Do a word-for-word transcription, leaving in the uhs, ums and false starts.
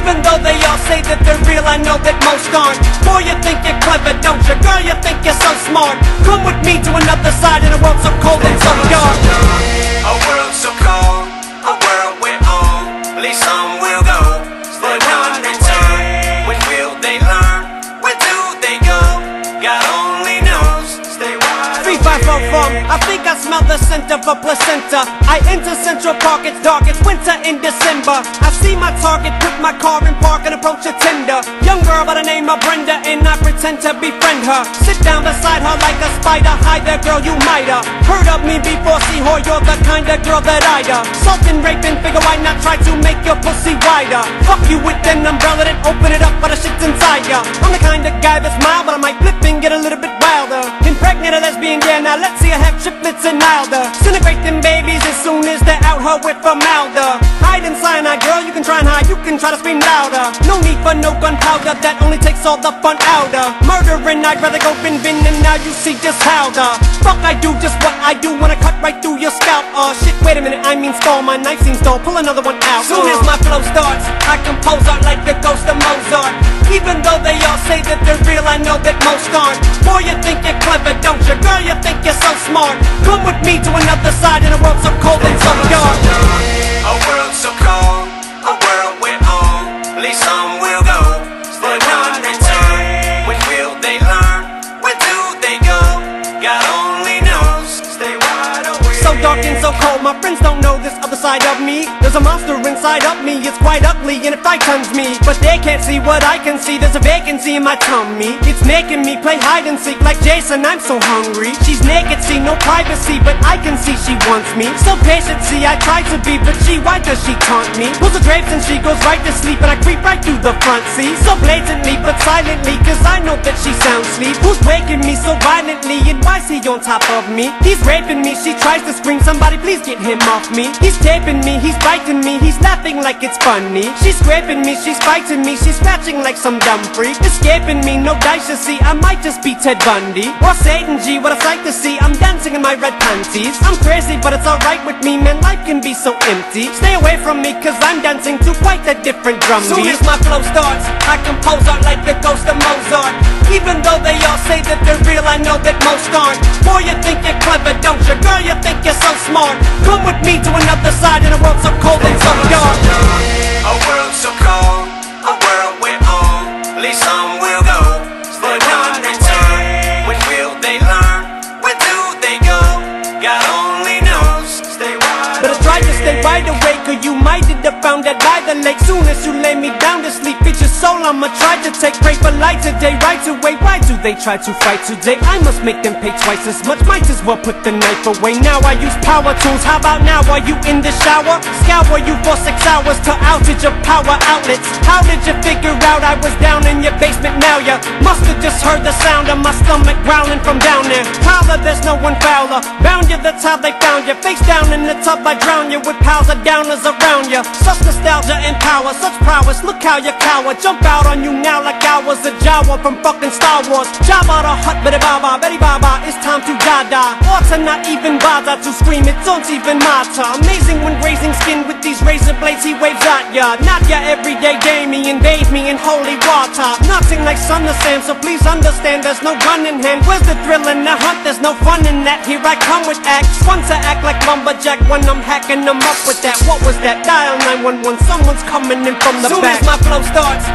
Even though they all say that they're real, I know that most aren't. Boy, you think you're clever, don't you? Girl, you think you're so smart. Come with me to another side in a world so cold and so dark. A world so cold, a world we're on. At least some will go, but none return. When will they learn? Where do they go? God only knows. Stay wide Three, five, four, four. I think I smell the scent of a placenta. I enter Central Park, it's dark, it's winter in December. I see my target, put my car in park and approach a tender. Young girl by the name of Brenda, and I pretend to befriend her. Sit down beside her like a spider. Hi there girl, you might have heard of me before. See whore, you're the kind of girl that I'd uh Saltin', raping, figure why not try to make your pussy wider. Fuck you with an umbrella, then open it up but the shit's inside ya. I'm the kind of guy that's mild, but I might flip and get a little bit wilder. Impregnate a lesbian, yeah, now let's see her have triplets and milder. Disintegrate them babies as soon as they're out her with a milder. Hide in cyanide, girl, you can try and hide, you can try to scream louder. No need for no gunpowder, that only takes all the fun outer. Murdering, I'd rather go bin bin, and now you see just how the fuck I do just what I do when I cut right through your scalp. Oh shit, wait a minute, I mean stall, my knife seems dull, pull another one out. Soon as my flow starts, I compose art like the ghost of Mozart. Even though they all say that they're real, I know that most aren't. Boy, you think you're clever, don't you? Girl, you think you're so smart. Come with me to another side in a world so cold and so dark. A world so cold, a world we're on. At least some will go, but none return. When will they learn? Where do they go? God only knows. Stay wide awake. So dark and so cold, my friends don't know this other side of me. There's a monster inside of me, it's quite ugly and it frightens me. But they can't see what I can see, there's a vacancy in my tummy. It's making me play hide and seek like Jason, I'm so hungry. She's naked, see no privacy, but I can see she wants me. So patient, see I try to be, but she, why does she taunt me? Pulls the drapes and she goes right to sleep, and I creep right through the front seat. So blatantly, but silently, cause I know that she sound sleep. Who's waking me so violently, and why's he on top of me? He's raping me, she tries to scream, somebody please get him off me. He's taping me, he's biting me, he's laughing like it's funny. She's scraping me, she's biting me, she's scratching like some dumb freak. Escaping me, no dice to see, I might just be Ted Bundy or Satan G, what a sight to see. I'm dancing in my red panties. I'm crazy but it's alright with me, man, life can be so empty. Stay away from me cause I'm dancing to quite a different drum beat. Soon as my flow starts, I compose art like the ghost of Mozart. Even though they all say that they're real, I know that most aren't. Boy, you think you're clever, don't you? Girl, you think you're so smart. Come with me to another side in a world so cold and so dark. A world so cold, a world we're on. At least some will go, but none return. When will they learn? Where do they go? God only knows. Stay wide But I tried to stay wide awake, or you might have found that by the lake. Soon as you lay me down to sleep, it's your soul I'ma try to take. Pray for light today, right away. Why do they try to fight today? I must make them pay twice as much, might as well put the knife away. Now I use power tools, how about now? Are you in the shower? Scour you for six hours to outage of power outlets. How did you figure out I was down in your basement? Now you must have just heard the sound of my stomach growling from down there. Tyler, there's no one fouler. Bound you, that's how they found you. Face down in the tub, I drown you with piles of downers around you. Such nostalgia and power, such prowess, look how you cower. Jump out on you now like I was a Jawa from fucking Star Wars. Jabba the Hutt, Betty Baba, Betty Baba, it's time to die-die. Or to not even bother to scream, it don't even matter. Amazing when grazing skin with these razor blades he waves at ya. Not ya everyday game, he invade me in holy water. Nothing like Son of Sam, so please understand there's no gun in hand. Where's the thrill in the hunt? There's no fun in that. Here I come with acts, fun to act like lumberjack when I'm hacking them up with that. What was that? Dial nine one one, someone's coming in from the Soon back. As my flow starts,